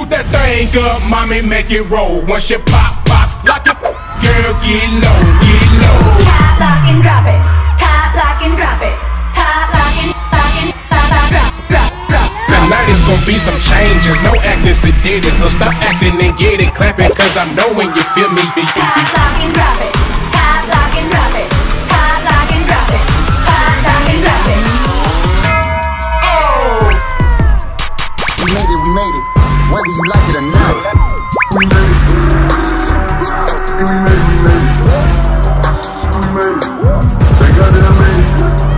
Scoot that thing up, mommy, make it roll. Once you pop, lock it, girl, get low, get low. Pop, lock, and drop it. Pop, lock, and drop it. Pop, lock, and drop. Tonight it's gonna be some changes, no acting sedated. So stop acting and get it clapping, cause I know when you feel me. Pop, lock, and drop it. Pop, lock, and drop it. Pop, lock, and drop it. Pop, lock, and drop it. Oh! We made it, whether you like it or not. We made it. We made it. Thank God that I made it.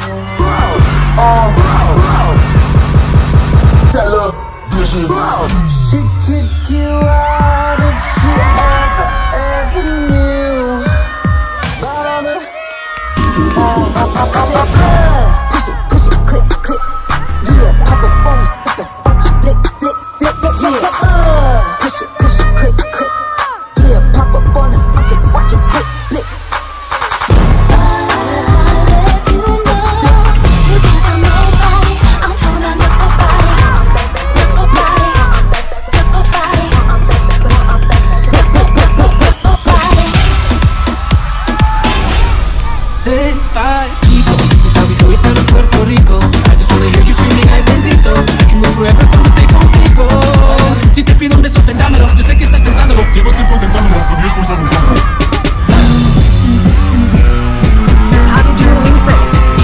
Television. She kick you out if she ever knew. But on the push it, click. Yeah, pop up on it, watch it, flick. Yeah, push it, click. Yeah, pop up on it, watch it, flick. Despacito, this is how we do it down in Puerto Rico. I just wanna hear you screaming, ay bendito. I can move forever cuando esté contigo. Si te pido un beso, dámelo. Yo sé que estás pensándolo. Llevo tiempo intentándolo, y después la buscando. How did you move from?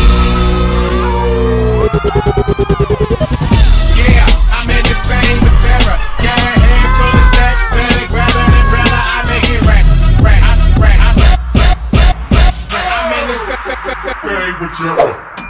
Yeah, I'm in this thing with terror. Got a head full of stacks, better grab an umbrella. I make it rack. I'm in this thing with terror.